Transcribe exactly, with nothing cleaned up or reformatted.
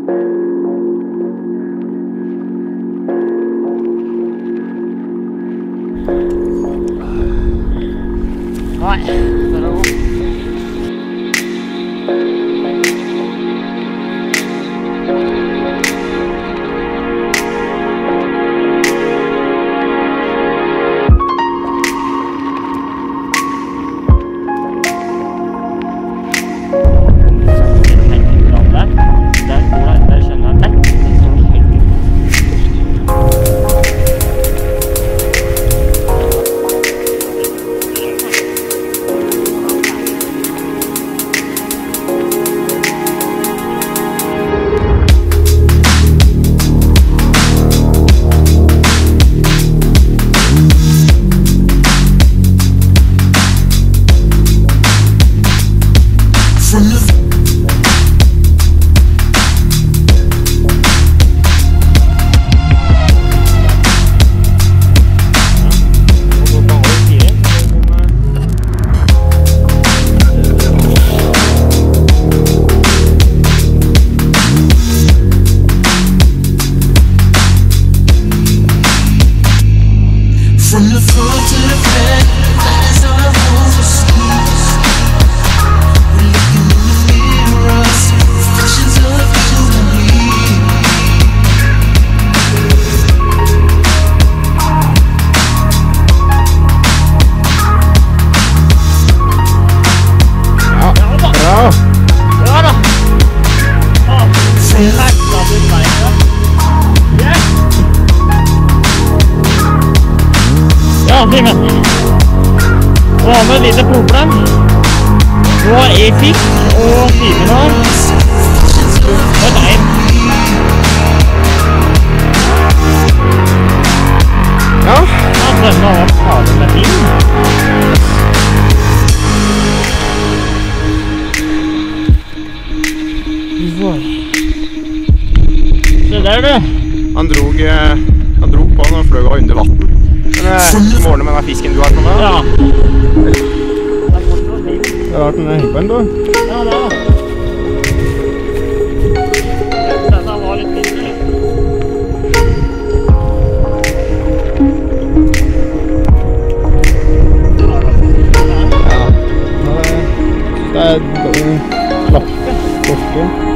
Nei, det er det også. Ja, Simen. Nå har vi et lite problem. Nå har jeg fikk, og Simen har et eim. Ja. Ja, denne har farlig med inn. Se der, du. Han drog, han drog på når han fløy under vatten. Men måler med den fisken du har på meg? Ja. Det er rart den er på en da. Ja, det er det. Denne var litt mindre. Ja. Det er slappe. Torske.